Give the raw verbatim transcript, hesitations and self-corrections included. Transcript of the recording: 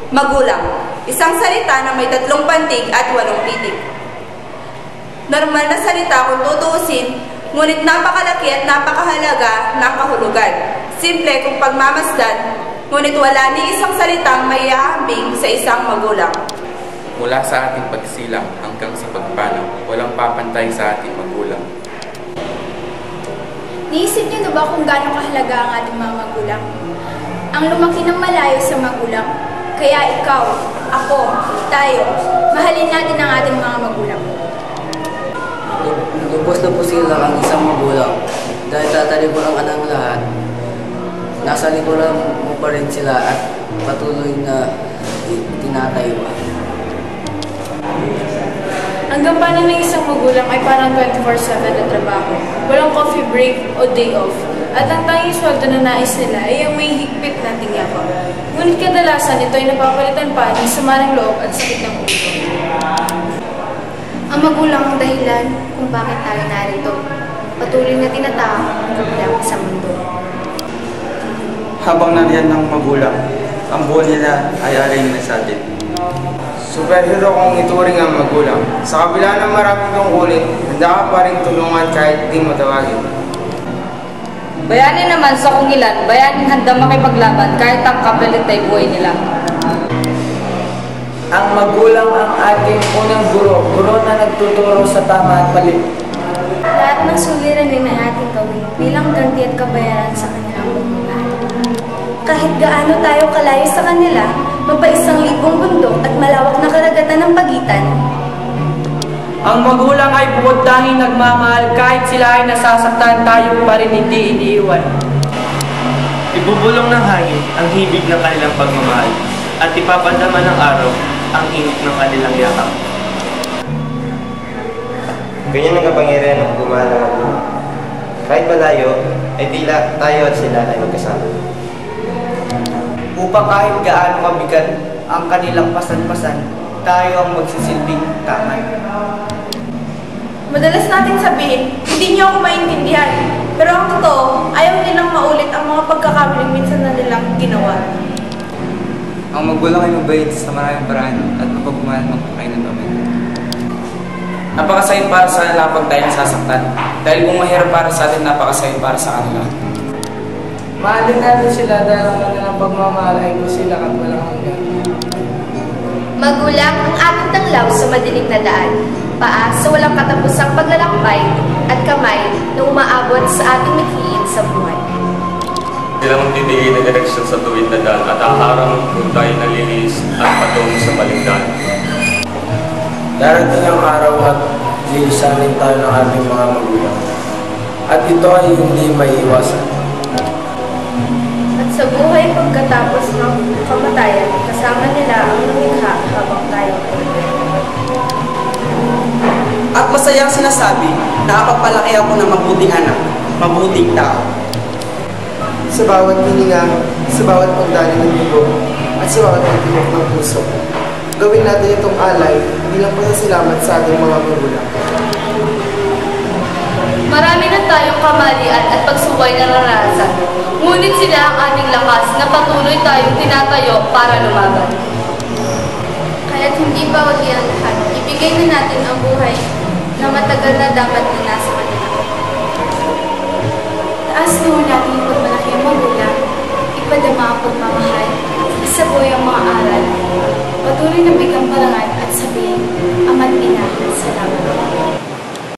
Magulang, isang salita na may tatlong pantig at walong titik. Normal na salita kung tutuusin, ngunit napakalaki at napakahalaga ng kahulugan. Simple kung pagmamasdan, ngunit wala ni isang salitang may iahambing sa isang magulang. Mula sa ating pagsilang hanggang sa pagpanaw, walang papantay sa ating magulang. Niisip niyo na ba kung gaano kahalaga ang ating mga magulang? Ang lumaki ng malayo sa magulang. Kaya ikaw, ako, tayo, mahalin natin ang ating mga magulang. Lubos na po sila ang isang magulang. Dahil tatalikuran ka ng lahat, nasa likuran mo pa rin sila at patuloy na tinatayo. Ang gampanan ng isang magulang ay parang twenty-four seven na trabaho. Walang coffee break o day off. At ang tanging sweldo na nais nila ay ang may higpit na tingyapan. Ngunit kadalasan ito ay napapalitan pa ng sama ng loob at sakit ng ulo. Ang magulang ang dahilan kung bakit tayo narito. Patuloy na tinatahak ang problema sa mundo. Habang nariyan ng magulang, ang buhay nila ay alay na sa atin. Superhero kong ituring ang magulang. Sa kabila ng maraming tungkulin, handa ka pa rin tulungan kahit di mo tawagin. Bayani naman sa kung ilan, bayaning handa makipaglaban kahit ang kapalit ay buhay nila. Ang magulang ang ating unang guro, guro na nagtuturo sa tama at mali. Lahat ng suliranin na ating gawin bilang ganti at kabayaran sa kanilang pagmamahal. Kahit gaano tayo kalayo sa kanila, mapaisang libong bundok at malawak na karagatan ng pagitan. Ang magulang ay bukod tanging nagmamahal kahit sila ay nasasaktan, tayo pa rin hindi iniiwan. Ibubulong ng hangin ang hibig ng kanilang pagmamahal at ipapadama ng araw ang init ng kanilang yakap. Ganyan ang kapangyarihan ng pagmamahal ng magulang. Kahit malayo, ay tila tayo at sila ay magkasama. Upang kahit gaano kabigat ang kanilang pasan-pasan, tayo ang magsisilbing tangan. Madalas natin sabihin, hindi niyo ako maintindihan. Pero ang totoo, ayaw nilang maulit ang mga pagkakamaling minsan na nilang ginawa. Ang magulang ay mabait sa maraming paraan at mapagmahal magpakain ng pamilya. Napakasayang para sa kanila pag tayo nasasaktan. Dahil kung mahirap para sa atin, napakasayang para sa kanila. Mahalin natin sila dahil ang kanilang pagmamahal ay sila at walang hanggan. Magulang ang ating tanglaw sa madilim na daan, paa sa walang katapusang paglalakbay, at kamay na umaabot sa ating mithiin sa buhay. Bilang magdidiin na direksyon sa tuwid na daan at aharang kung tayo nalilis at patungo sa maling daan. Darating ang araw at lilisanin tayo ng ating mga magulang. At ito ay hindi maiiwasan. At sa buhay pagkatapos ng kamatayan, kasama nila ang lumikha habang tayo ay. At masayang sinasabi, nakapagpalaki ako ng mabuting anak, mabuting tao. Sa bawat hininga, sa bawat pagdali ng dugo, at sa bawat pagtibok ng puso, gawin natin itong alay bilang pasasalamat sa ating mga magulang. Marami na tayong kamalian at pagsubay na naranasan. Ngunit sila ang ating lakas na patuloy tayong tinatayo para lumaban. Kaya't hindi bawat yan lahat, ibigay na natin ang buhay na matagal na dapat na nasa kanila. Taas noon natin yung pagmalaki ang magulang, ipadama ang pagmamahal, isabuhay ang mga aral, patuloy na bigyan parangal at sabihin, Ama't Ina, salamat.